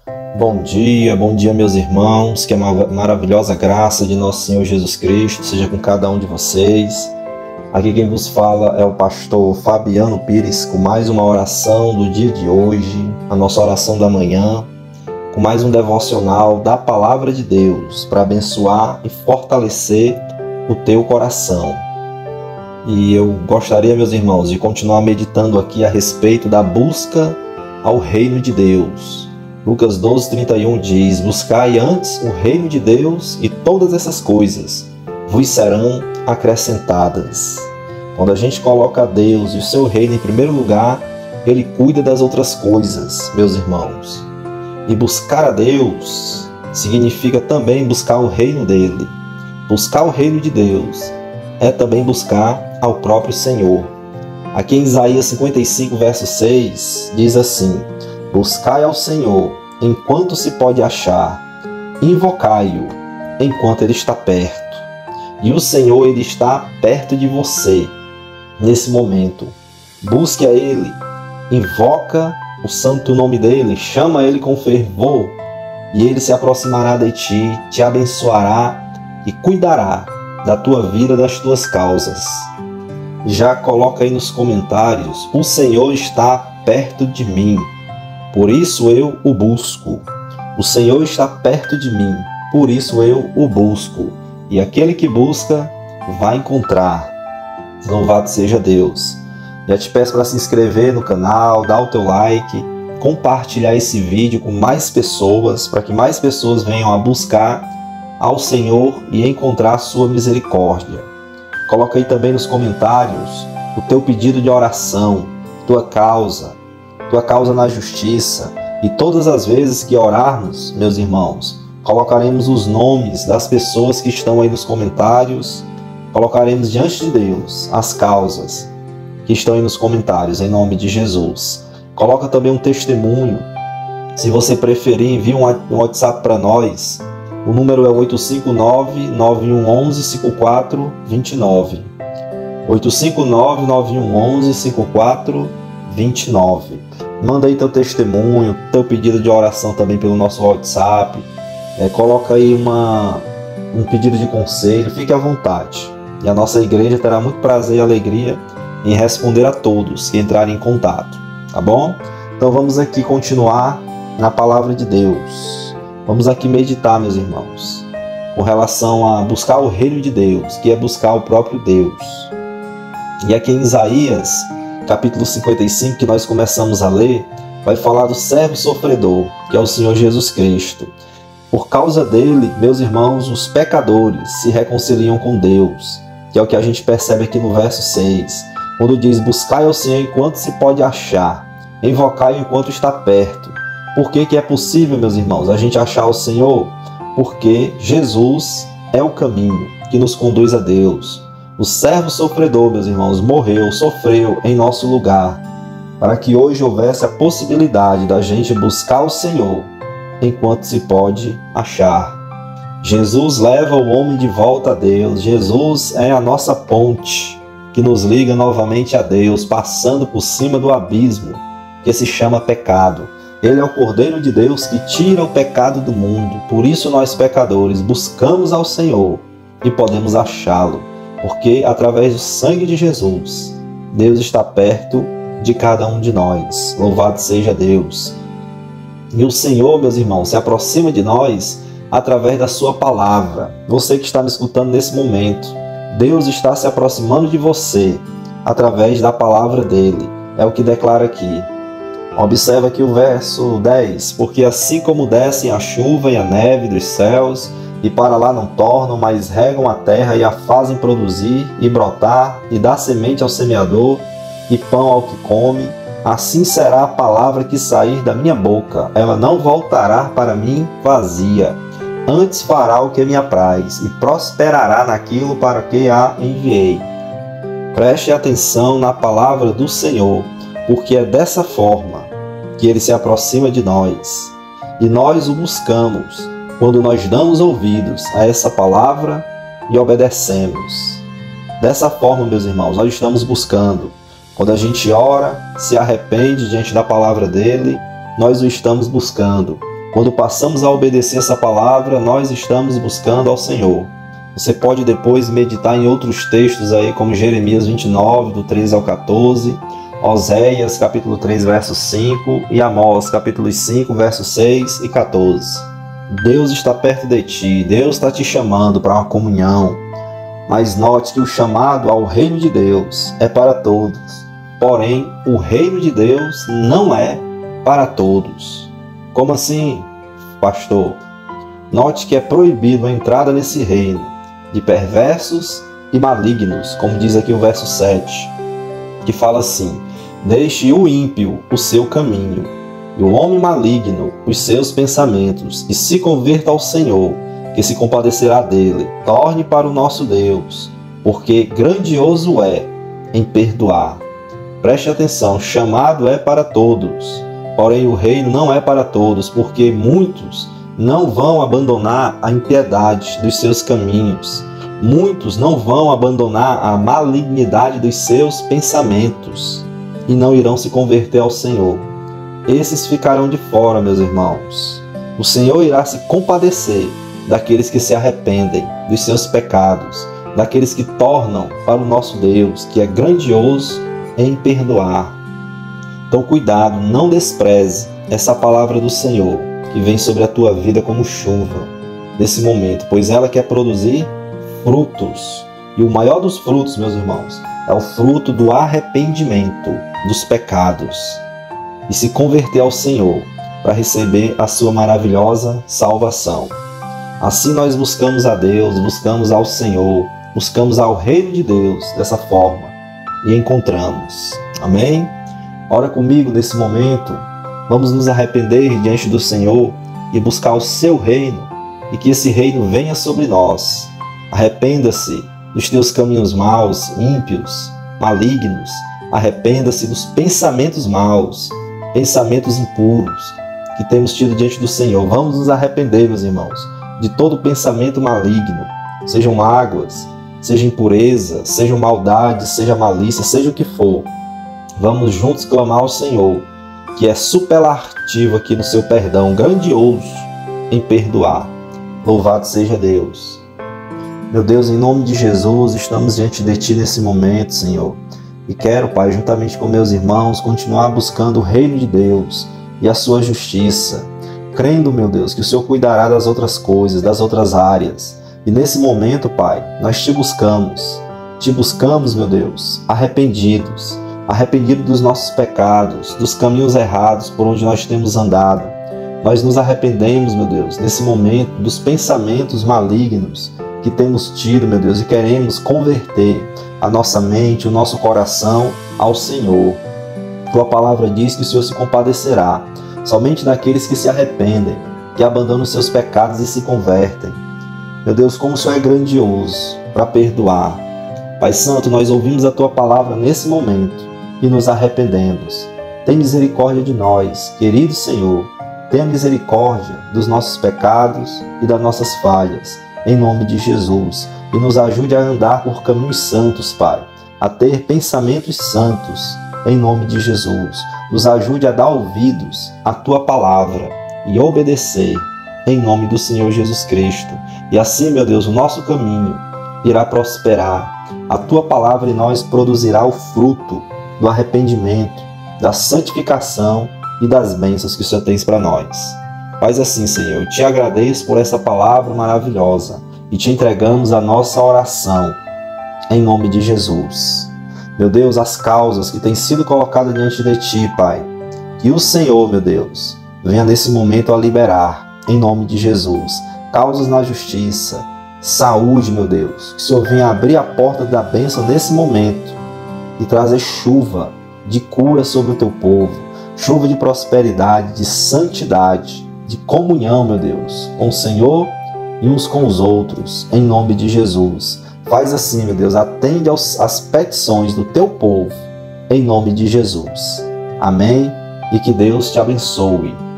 Bom dia meus irmãos, que a maravilhosa graça de nosso Senhor Jesus Cristo seja com cada um de vocês. Aqui quem vos fala é o pastor Fabiano Pires, com mais uma oração do dia de hoje, a nossa oração da manhã, com mais um devocional da Palavra de Deus, para abençoar e fortalecer o teu coração. E eu gostaria, meus irmãos, de continuar meditando aqui a respeito da busca ao reino de Deus. Lucas 12:31 diz: buscai antes o reino de Deus e todas essas coisas vos serão acrescentadas. Quando a gente coloca Deus e o seu reino em primeiro lugar, Ele cuida das outras coisas, meus irmãos. E buscar a Deus significa também buscar o reino dEle. Buscar o reino de Deus é também buscar ao próprio Senhor. Aqui em Isaías 55, verso 6, diz assim: buscai ao Senhor enquanto se pode achar, invocai-o enquanto Ele está perto. E o Senhor, Ele está perto de você nesse momento. Busque a Ele, invoca o santo nome dEle, chama Ele com fervor, e Ele se aproximará de ti, te abençoará e cuidará da tua vida, das tuas causas. Já coloca aí nos comentários: o Senhor está perto de mim, por isso eu o busco. O Senhor está perto de mim, por isso eu o busco. E aquele que busca vai encontrar. Louvado seja Deus. Já te peço para se inscrever no canal, dar o teu like, compartilhar esse vídeo com mais pessoas, para que mais pessoas venham a buscar ao Senhor e encontrar a sua misericórdia. Coloca aí também nos comentários o teu pedido de oração, tua causa na justiça. E todas as vezes que orarmos, meus irmãos, colocaremos os nomes das pessoas que estão aí nos comentários, colocaremos diante de Deus as causas que estão aí nos comentários, em nome de Jesus. Coloca também um testemunho. Se você preferir, envie um WhatsApp para nós. O número é 859-9111-5429. 859-9111-5429. Manda aí teu testemunho, teu pedido de oração também pelo nosso WhatsApp. Coloca aí um pedido de conselho, fique à vontade. E a nossa igreja terá muito prazer e alegria em responder a todos que entrarem em contato, tá bom? Então vamos aqui continuar na palavra de Deus. Vamos aqui meditar, meus irmãos, com relação a buscar o reino de Deus, que é buscar o próprio Deus. E aqui em Isaías, capítulo 55, que nós começamos a ler, vai falar do servo sofredor, que é o Senhor Jesus Cristo. Por causa dele, meus irmãos, os pecadores se reconciliam com Deus, que é o que a gente percebe aqui no verso 6, quando diz: buscai ao Senhor enquanto se pode achar, invocai-o enquanto está perto. Por que é possível, meus irmãos, a gente achar o Senhor? Porque Jesus é o caminho que nos conduz a Deus. O servo sofredor, meus irmãos, morreu, sofreu em nosso lugar, para que hoje houvesse a possibilidade da gente buscar o Senhor enquanto se pode achar. Jesus leva o homem de volta a Deus. Jesus é a nossa ponte que nos liga novamente a Deus, passando por cima do abismo que se chama pecado. Ele é o Cordeiro de Deus que tira o pecado do mundo. Por isso nós, pecadores, buscamos ao Senhor e podemos achá-lo, porque através do sangue de Jesus, Deus está perto de cada um de nós. Louvado seja Deus. E o Senhor, meus irmãos, se aproxima de nós através da sua palavra. Você que está me escutando nesse momento, Deus está se aproximando de você através da palavra dele. É o que declara aqui. Observa aqui o verso 10. Porque assim como descem a chuva e a neve dos céus, e para lá não tornam, mas regam a terra e a fazem produzir e brotar, e dá semente ao semeador e pão ao que come, assim será a palavra que sair da minha boca. Ela não voltará para mim vazia, antes fará o que me apraz, e prosperará naquilo para que a enviei. Preste atenção na palavra do Senhor, porque é dessa forma que Ele se aproxima de nós. E nós o buscamos quando nós damos ouvidos a essa palavra e obedecemos. Dessa forma, meus irmãos, nós estamos buscando. Quando a gente ora, se arrepende diante da palavra dele, nós o estamos buscando. Quando passamos a obedecer essa palavra, nós estamos buscando ao Senhor. Você pode depois meditar em outros textos aí, como Jeremias 29, do 13 ao 14, Oséias, capítulo 3, verso 5, e Amós, capítulo 5, versos 6 e 14. Deus está perto de ti, Deus está te chamando para uma comunhão, mas note que o chamado ao reino de Deus é para todos. Porém, o reino de Deus não é para todos. Como assim, pastor? Note que é proibido a entrada nesse reino de perversos e malignos, como diz aqui o verso 7, que fala assim: deixe o ímpio o seu caminho, e o homem maligno os seus pensamentos, e se converta ao Senhor, que se compadecerá dele. Torne para o nosso Deus, porque grandioso é em perdoar. Preste atenção, chamado é para todos, porém o reino não é para todos, porque muitos não vão abandonar a impiedade dos seus caminhos. Muitos não vão abandonar a malignidade dos seus pensamentos e não irão se converter ao Senhor. Esses ficarão de fora, meus irmãos. O Senhor irá se compadecer daqueles que se arrependem dos seus pecados, daqueles que tornam para o nosso Deus, que é grandioso em perdoar. Então, cuidado, não despreze essa palavra do Senhor, que vem sobre a tua vida como chuva nesse momento, pois ela quer produzir frutos. E o maior dos frutos, meus irmãos, é o fruto do arrependimento dos pecados e se converter ao Senhor para receber a sua maravilhosa salvação. Assim nós buscamos a Deus, buscamos ao Senhor, buscamos ao reino de Deus dessa forma e encontramos. Amém? Ora comigo nesse momento. Vamos nos arrepender diante do Senhor e buscar o seu reino, e que esse reino venha sobre nós. Arrependa-se dos teus caminhos maus, ímpios, malignos. Arrependa-se dos pensamentos maus, pensamentos impuros que temos tido diante do Senhor. Vamos nos arrepender, meus irmãos, de todo pensamento maligno, sejam mágoas, seja impureza, seja maldade, seja malícia, seja o que for. Vamos juntos clamar ao Senhor, que é superlativo aqui no seu perdão, grandioso em perdoar. Louvado seja Deus. Meu Deus, em nome de Jesus, estamos diante de Ti nesse momento, Senhor. E quero, Pai, juntamente com meus irmãos, continuar buscando o reino de Deus e a sua justiça, crendo, meu Deus, que o Senhor cuidará das outras coisas, das outras áreas. E nesse momento, Pai, nós Te buscamos, meu Deus, arrependidos dos nossos pecados, dos caminhos errados por onde nós temos andado. Nós nos arrependemos, meu Deus, nesse momento dos pensamentos malignos que temos tido, meu Deus, e queremos converter a nossa mente, o nosso coração ao Senhor. Tua palavra diz que o Senhor se compadecerá somente daqueles que se arrependem, que abandonam os seus pecados e se convertem. Meu Deus, como o Senhor é grandioso para perdoar. Pai Santo, nós ouvimos a Tua palavra nesse momento e nos arrependemos. Tem misericórdia de nós, querido Senhor. Tenha misericórdia dos nossos pecados e das nossas falhas, em nome de Jesus. E nos ajude a andar por caminhos santos, Pai, a ter pensamentos santos, em nome de Jesus. Nos ajude a dar ouvidos à Tua palavra e obedecer, em nome do Senhor Jesus Cristo. E assim, meu Deus, o nosso caminho irá prosperar. A Tua palavra em nós produzirá o fruto do arrependimento, da santificação e das bênçãos que o Senhor tem para nós. Faz assim, Senhor. Eu Te agradeço por essa palavra maravilhosa e Te entregamos a nossa oração, em nome de Jesus. Meu Deus, as causas que têm sido colocadas diante de Ti, Pai, que o Senhor, meu Deus, venha nesse momento a liberar, em nome de Jesus. Causas na justiça, saúde, meu Deus, que o Senhor venha abrir a porta da bênção nesse momento e trazer chuva de cura sobre o Teu povo, chuva de prosperidade, de santidade, de comunhão, meu Deus, com o Senhor e uns com os outros, em nome de Jesus. Faz assim, meu Deus, atende às petições do Teu povo, em nome de Jesus. Amém? E que Deus te abençoe.